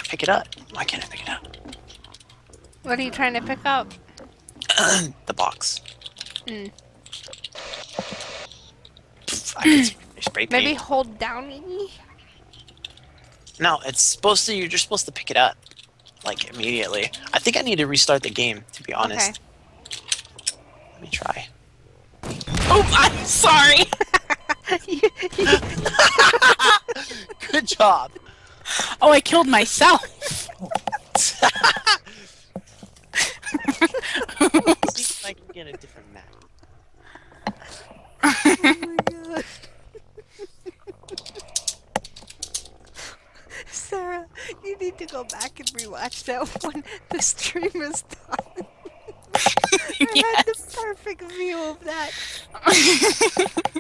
pick it up. Why can't I pick it up? What are you trying to pick up? The box. Mm. I can spray paint. Maybe hold down E? No, it's supposed to. You're just supposed to pick it up, like immediately. I think I need to restart the game, to be honest. Okay. Let me try. Oh, I'm sorry. Good job. Oh, I killed myself. See if I can get a different map. Oh my god. Sarah, you need to go back and rewatch that when the stream is done. I had the perfect view of that.